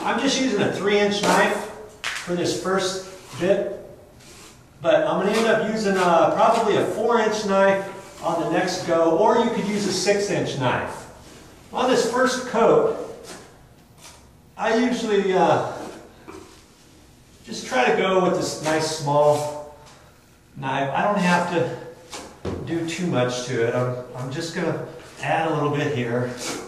I'm just using a 3-inch knife for this first bit, but I'm going to end up using probably a 4-inch knife on the next go, or you could use a 6-inch knife. On this first coat, I usually just try to go with this nice small knife. I don't have to do too much to it. I'm just going to add a little bit here.